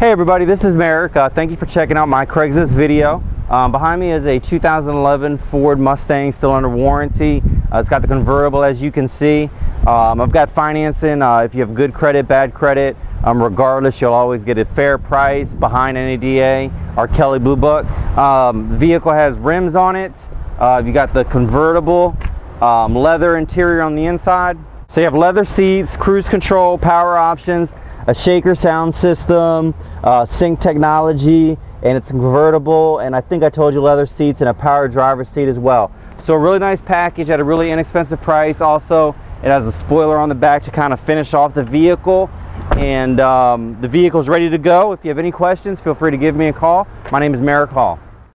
Hey everybody, this is Merrick. Thank you for checking out my Craigslist video. Behind me is a 2011 Ford Mustang, still under warranty. It's got the convertible, as you can see. I've got financing. If you have good credit, bad credit, regardless, you'll always get a fair price behind NADA or Kelley Blue Book. The vehicle has rims on it. You got the convertible, leather interior on the inside. So you have leather seats, cruise control, power options, a shaker sound system, sync technology, and it's convertible, and I think I told you leather seats and a power driver's seat as well. So a really nice package at a really inexpensive price. Also, it has a spoiler on the back to kind of finish off the vehicle, and the vehicle is ready to go. If you have any questions, feel free to give me a call. My name is Merrick Hall.